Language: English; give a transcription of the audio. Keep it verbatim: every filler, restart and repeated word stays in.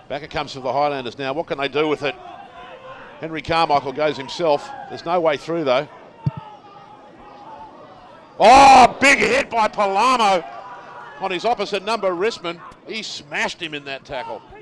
Back it comes for the Highlanders now. What can they do with it? Henry Carmichael goes himself. There's no way through though. Oh, big hit by Palamo on his opposite number, Risman. He smashed him in that tackle.